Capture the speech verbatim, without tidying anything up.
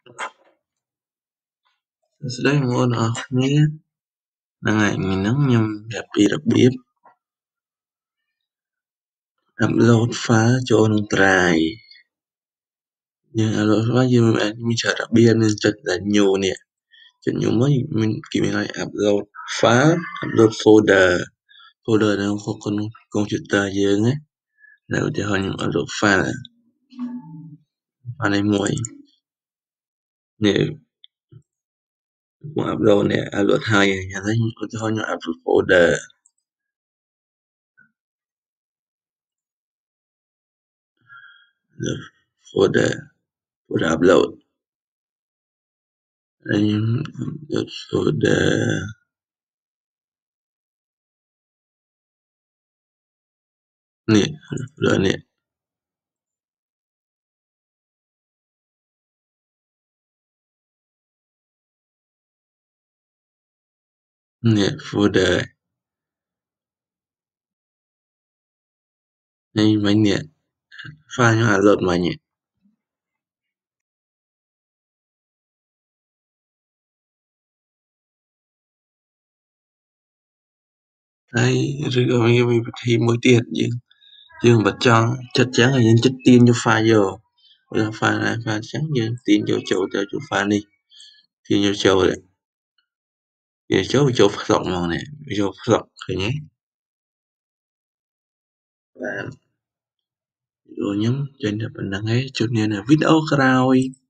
សួស្តីបងប្អូនអរគ្នាហ្នឹងហើយថ្ងៃហ្នឹងខ្ញុំប្រាប់ពីរបៀប upload file ចូលក្នុង Drive យើង upload file យើងមានច្រើនរបៀបមានចុចតែ New នេះចុច New មកមានគេមានឲ្យ upload file upload folder folder នៅក្នុង computer យើងណានៅឧទាហរណ៍ខ្ញុំ upload file file នេះមួយនេះ ខ្ញុំ upload នេះ upload ហើយឥឡូវឧទាហរណ៍ខ្ញុំ upload folder folder folder upload ហើយខ្ញុំ upload folder នេះ folder នេះនេះ folder នេះមិញនេះ file ខ្ញុំ upload មិញនេះហើយឬក៏មានវិធីមួយទៀតយើងយើងបើចង់ចិត្តចឹងហើយយើងចិត្តទាញយក file យកបើ file ណា file ចឹងយើងទាញយកចូលទៅចូល file នេះទាញយកចូលនេះទាញចូលវាចូលស្រុកហ្មងនេះវាចូលស្រុកឃើញទេបាទវីដេអូខ្ញុំចេញតែប៉ុណ្្នឹងឯងជួបគ្នានៅវីដេអូក្រោយ